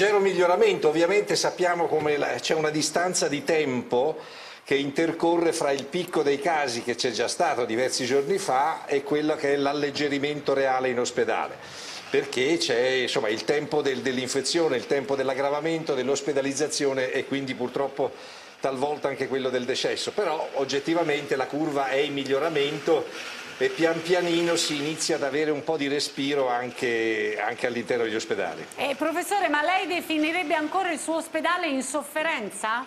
leggero miglioramento, ovviamente sappiamo come c'è una distanza di tempo che intercorre fra il picco dei casi che c'è già stato diversi giorni fa e quello che è l'alleggerimento reale in ospedale, perché c'è insomma il tempo dell'infezione, il tempo dell'aggravamento, dell'ospedalizzazione e quindi purtroppo talvolta anche quello del decesso, però oggettivamente la curva è in miglioramento e pian pianino si inizia ad avere un po' di respiro anche all'interno degli ospedali. Professore, ma lei definirebbe ancora il suo ospedale in sofferenza?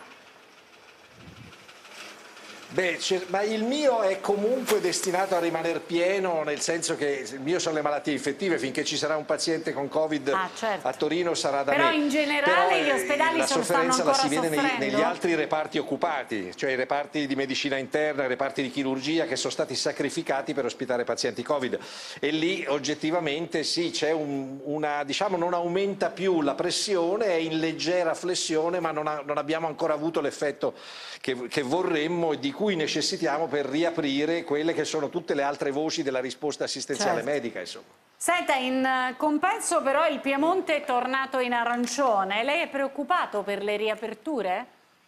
Beh, ma il mio è comunque destinato a rimanere pieno, nel senso che il mio sono le malattie infettive, finché ci sarà un paziente con Covid certo. a Torino sarà da Però me. in generale gli ospedali la stanno sofferenza ancora la si vede soffrendo? negli altri reparti occupati, cioè i reparti di medicina interna, i reparti di chirurgia che sono stati sacrificati per ospitare pazienti Covid. E lì oggettivamente sì, c'è diciamo non aumenta più la pressione, è in leggera flessione, ma non abbiamo ancora avuto l'effetto che vorremmo e di cui necessitiamo per riaprire quelle che sono tutte le altre voci della risposta assistenziale medica, insomma. Senta, in compenso però il Piemonte è tornato in arancione. Lei è preoccupato per le riaperture?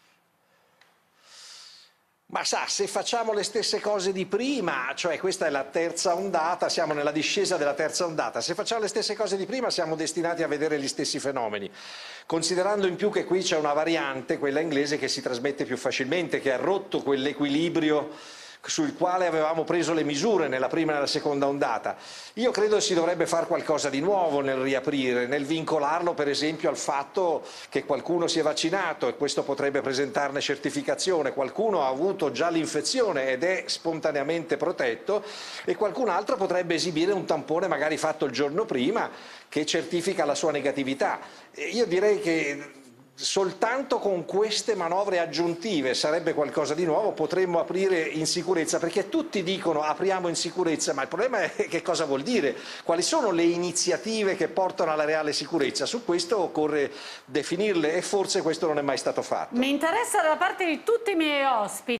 Ma sa, se facciamo le stesse cose di prima, cioè questa è la terza ondata, siamo nella discesa della terza ondata, se facciamo le stesse cose di prima siamo destinati a vedere gli stessi fenomeni, considerando in più che qui c'è una variante, quella inglese, che si trasmette più facilmente, che ha rotto quell'equilibrio sul quale avevamo preso le misure nella prima e nella seconda ondata. Io credo si dovrebbe fare qualcosa di nuovo nel riaprire, nel vincolarlo per esempio al fatto che qualcuno si è vaccinato e questo potrebbe presentarne certificazione, qualcuno ha avuto già l'infezione ed è spontaneamente protetto e qualcun altro potrebbe esibire un tampone magari fatto il giorno prima che certifica la sua negatività. Io direi che soltanto con queste manovre aggiuntive sarebbe qualcosa di nuovo, potremmo aprire in sicurezza, perché tutti dicono apriamo in sicurezza, ma il problema è che cosa vuol dire, quali sono le iniziative che portano alla reale sicurezza, su questo occorre definirle e forse questo non è mai stato fatto. Mi interessa da parte di tutti i miei ospiti